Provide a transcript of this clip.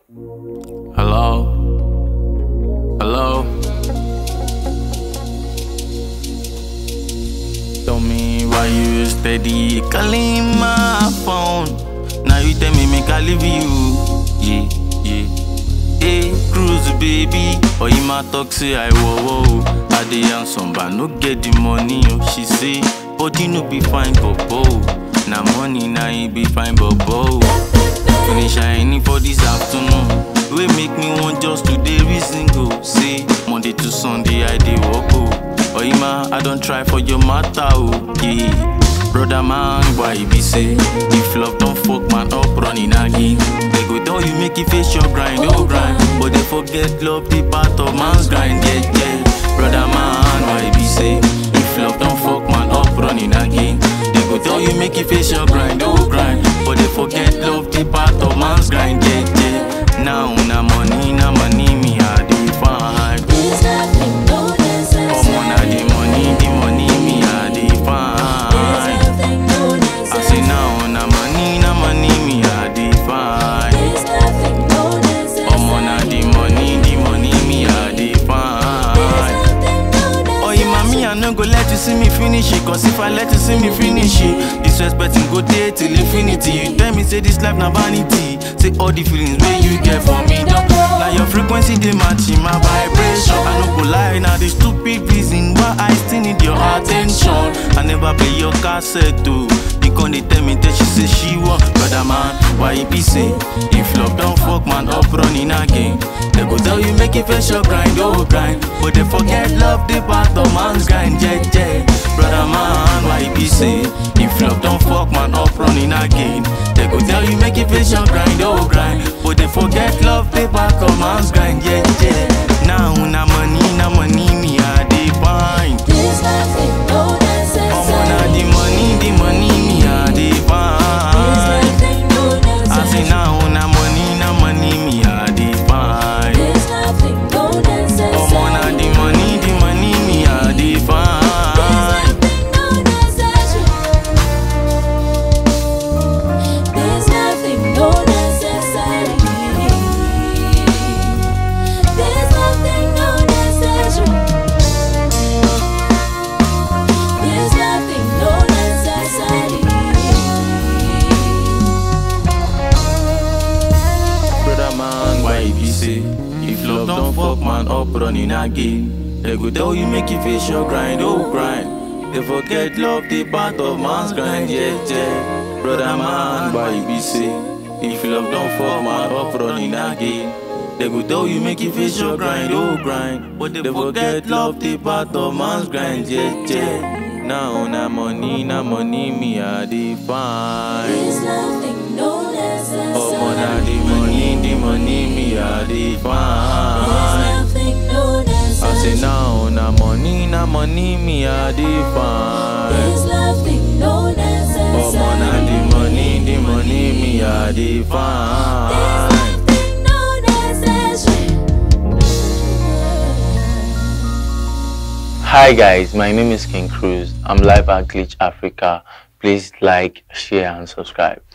Hello? Hello? Tell me why you steady calling my phone. Now you tell me make I leave you. Yeah, yeah. Hey, Kruz baby. Or you ma talk say I whoa. I dey handsome but no get the money. Oh, she say, body no be fine bobo. Now money now it be fine bobo. Finish shining for this afternoon. We make me want just today reason go. Say Monday to Sunday I dey walk oh. Oima, I don't try for your matter oh. Yeah. Brother man, why you be say if love don't fuck man up running again? They go tell you make it face your grind, oh grind. But they forget love the part of man's grind, yeah. Brother man, why you be say if love don't fuck man up running again? They go tell you make it face your grind, oh grind. But they forget love the part of man's grind, yeah. Now na money, me I dey find. There's nothing no necessary. Come on, na the money, me I dey find. There's nothing no necessary. I say now na money, me I dey find. There's nothing no necessary. Come on, na the money, me I dey find. There's nothing no necessary. Oh, yeah, mommy, I no go let you see me finish it. Cause if I let you see me finish it, disrespecting go day till infinity. You tell me say this life na vanity. Say all the feelings where you get for me don't go. Now your frequency they matching my vibration. I no go lie, now the stupid reason why I still need your attention. I never play your cassette too. You can't tell me that she say she want. Brother man, why you be say if love don't fuck man up running again? They go tell you make it face your grind, oh grind. But they forget love the part of man's grind, yeah. Brother man, why you be say if love don't fuck man up running again? They go tell you make it face your grind, oh grind. But they forget love the part of man's grind, yeah. Now na money, me I dey find. There's nothing no necessary. Come on, na the money, me I dey There's find. nothing no necessary. I say now na money, me I dey find. There's nothing no necessary. Come on, na the money, me I dey find. There's nothing no necessary. There's nothing no necessary. There's nothing no necessary. Brother man, why you be say if love don't fuck man up running again? They go tell you make you face your grind, oh grind. They forget love the part of man's grind, yeah. Brother man, why you be say if love don't fuck man up running again? They go tell you make you face your grind, oh grind. But they forget love the part of man's grind, yeah. Now na money, me I dey find. There's nothing no necessary. Oh, na the money, me I dey There's find. nothing no I necessary. say now na money, me I dey find. There's nothing no necessary. Oh, na the money, me I dey There's find. nothing no necessary. Hi guys, my name is Kvng Kruz. I'm live at Glitch Africa. Please like, share and subscribe.